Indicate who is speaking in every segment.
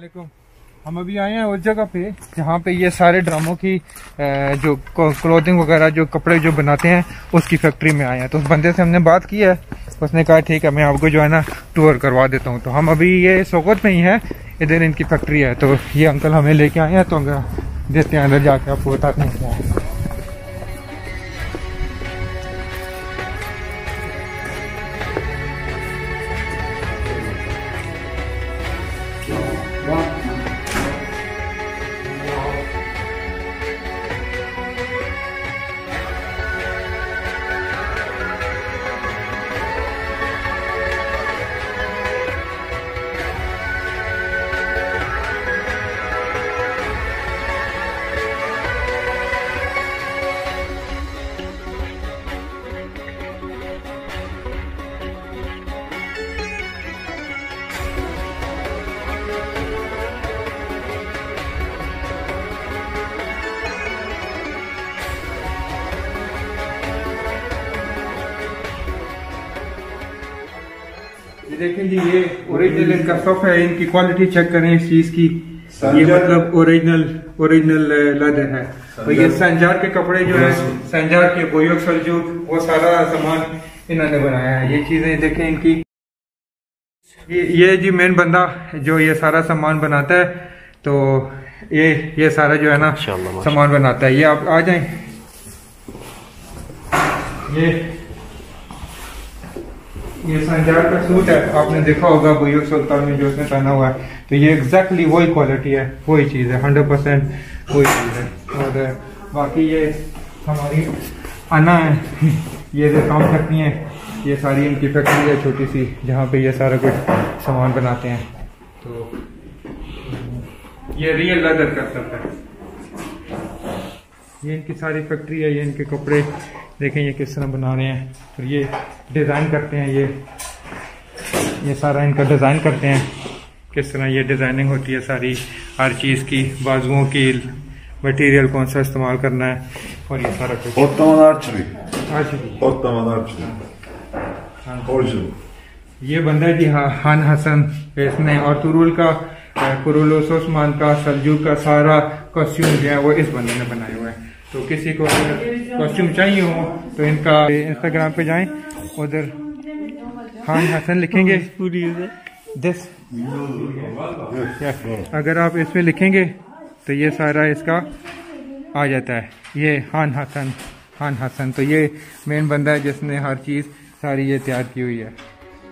Speaker 1: अस्सलामुअलैकुम। हम अभी आए हैं उस जगह पे जहाँ पे ये सारे ड्रामों की जो क्लोथिंग वगैरह जो कपड़े जो बनाते हैं उसकी फैक्ट्री में आए हैं। तो उस बंदे से हमने बात की है, उसने कहा ठीक है मैं आपको जो है ना टूर करवा देता हूँ। तो हम अभी ये सोगत में ही है, इधर इनकी फैक्ट्री है। तो ये अंकल हमें लेके आए हैं, तो देखते हैं अंदर जाके आपको बताते हैं क्या है। ये देखें जी, ये ओरिजिनल इनका स्टफ है। इनकी क्वालिटी चेक करें इस चीज की, ये मतलब ओरिजिनल लेदर है। और ये संजार के कपड़े जो है, संजार के बोयोग सलजूक, वो सारा सामान इन्होंने बनाया है। ये चीजें देखें इनकी। ये जी मेन बंदा जो ये सारा सामान बनाता है, तो ये सारा जो है ना सामान बनाता है। ये आप आ जाएं, ये संजार का सूट है, आपने देखा होगा बोयोग सुल्तान में जो उसने पहना हुआ है। तो ये एग्जैक्टली वही क्वालिटी है, वही चीज़ है, 100% वही चीज़ है। और बाकी ये हमारी अन्ना है, ये जो काम करती हैं, ये सारी इनकी फैक्ट्री है छोटी सी, जहाँ पे ये सारा कुछ सामान बनाते हैं। तो ये रियल लेदर का सब है। ये इनकी सारी फैक्ट्री है, ये इनके कपड़े देखें ये किस तरह बना रहे हैं। फिर ये डिज़ाइन करते हैं, ये सारा इनका डिज़ाइन करते हैं, किस तरह ये डिज़ाइनिंग होती है सारी हर चीज़ की, बाजुओं की मटेरियल कौन सा इस्तेमाल करना है, और ये सारा कुछ। ये बंदा है जी हान हसन, इसने और तुरुल का कुरुलोस उस्मान का सलजूक का सारा कॉस्ट्यूम जो है वो इस बंदे ने बनाया हुआ है। तो किसी को कॉस्ट्यूम चाहिए हो तो इनका इंस्टाग्राम पे जाएं, उधर हान हसन लिखेंगे दिस, अगर आप इसमें लिखेंगे तो ये सारा इसका आ जाता है। ये हान हसन, तो ये मेन बंदा है जिसने हर चीज़ सारी ये तैयार की हुई है।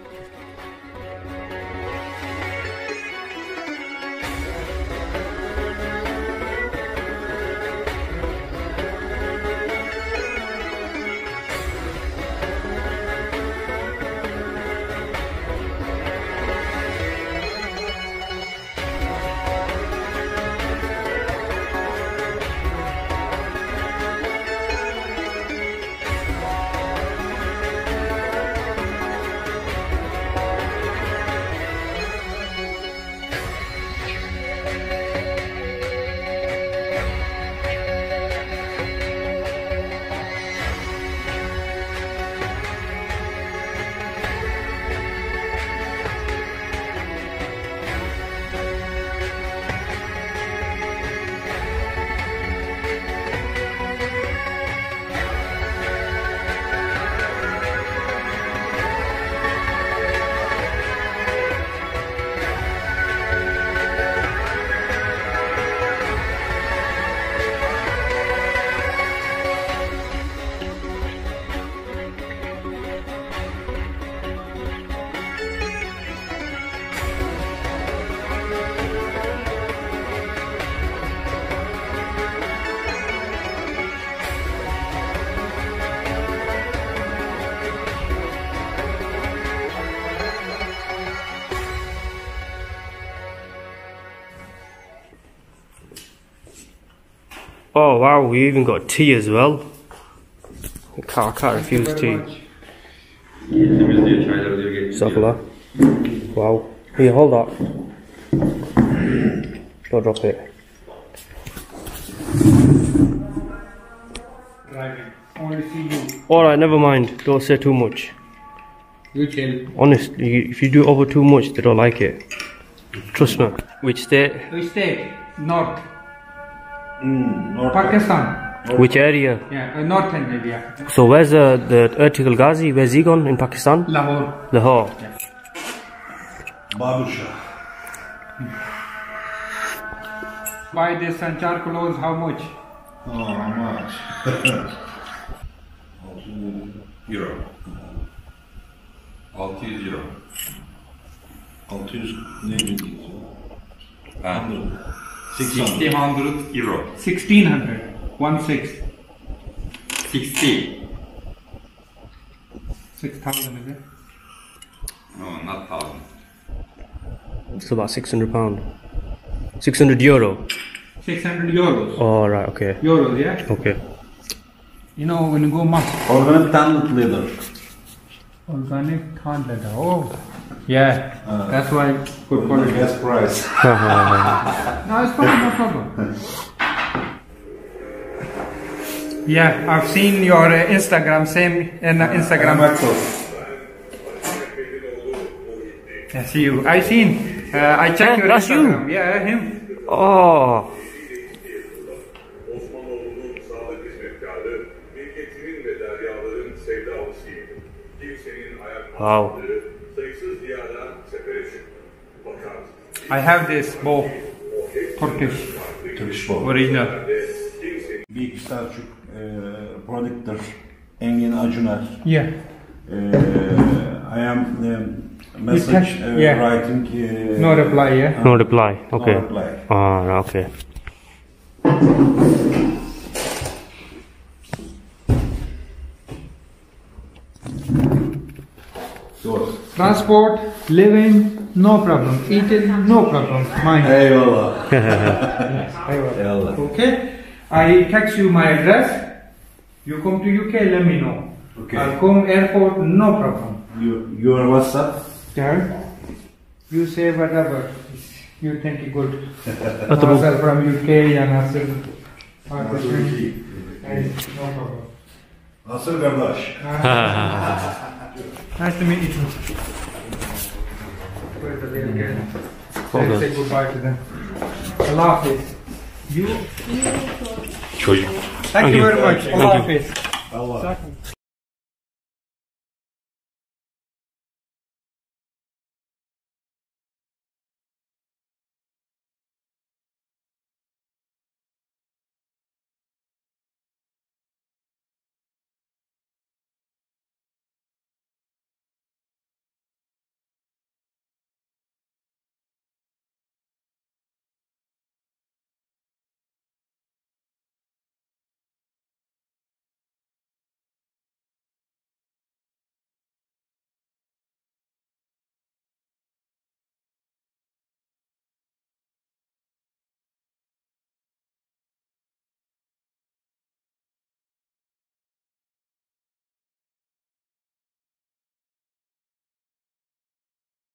Speaker 2: Oh wow, we even got tea as well. I can't refuse tea. Safla. Wow. Here, hold that. Don't drop it. Alright, never mind. Don't say too much.
Speaker 1: You chill.
Speaker 2: Honestly, if you do over too much, they don't like it. Trust me. Which state?
Speaker 1: Which state? North.
Speaker 3: North
Speaker 1: Pakistan.
Speaker 2: Which area?
Speaker 1: Yeah, northern area.
Speaker 2: So where's the Ertugrul Ghazi? Where's he gone in Pakistan?
Speaker 1: Lahore.
Speaker 2: Lahore.
Speaker 1: Yeah.
Speaker 3: Babusha.
Speaker 1: Buy this Sanchar clothes, how much?
Speaker 3: Oh, how much?
Speaker 4: Euro. 600 euro.
Speaker 3: 600 ne bildiğiniz?
Speaker 4: 1600 euro.
Speaker 1: 1600. 16.
Speaker 4: 60.
Speaker 1: 6,000 is it?
Speaker 4: No, not 1000.
Speaker 2: It's about £600. 600 euro.
Speaker 1: 600 euros.
Speaker 2: Oh right, okay.
Speaker 1: Euros, yeah?
Speaker 2: Okay.
Speaker 1: You know, when you go mosque,
Speaker 3: Organic tanned leather.
Speaker 1: organic than leather. Oh, yeah. That's why good quality.
Speaker 3: Best price.
Speaker 1: No, it's fine, no problem. Yeah, I've seen your Instagram, same in Instagram. I see you. I seen. I checked your
Speaker 2: that's you?
Speaker 1: Instagram. Yeah, him.
Speaker 2: Oh.
Speaker 5: Osmanoğlu'nun sadık hizmetkarı, milketinin ve deryaların sevdalısıydı. Kimsenin ayak
Speaker 2: Wow.
Speaker 5: basmadığı sayısız diyara sefere çıktı. Fakat
Speaker 1: I have this bow. Turkish.
Speaker 3: Turkish bow.
Speaker 1: Original.
Speaker 3: Big Selçuk productor Engin Acuner.
Speaker 1: Yeah.
Speaker 3: I am message
Speaker 1: yeah.
Speaker 3: writing.
Speaker 1: No reply, yeah?
Speaker 2: No reply. Okay.
Speaker 3: No reply.
Speaker 2: Ah, okay.
Speaker 3: Good.
Speaker 1: Transport, living, no problem. Eating, no problem. Mine.
Speaker 3: Eyvallah.
Speaker 1: Eyvallah.
Speaker 3: Eyvallah.
Speaker 1: Okay? I text you my address. You come to UK, let me know.
Speaker 3: Okay.
Speaker 1: I'll come airport, no problem.
Speaker 3: Your WhatsApp?
Speaker 1: Yeah? You say whatever you think is good.
Speaker 2: At the
Speaker 1: Nasser from UK and Nasser Pakistan. No problem.
Speaker 3: Nasıl kardeş?
Speaker 1: Nice to meet you too. Where's the little girl?
Speaker 2: Okay.
Speaker 1: Say goodbye to them. Allah Hafiz. You?
Speaker 4: Çocuk.
Speaker 1: Thank you very much. Allah Hafiz.
Speaker 3: Allah.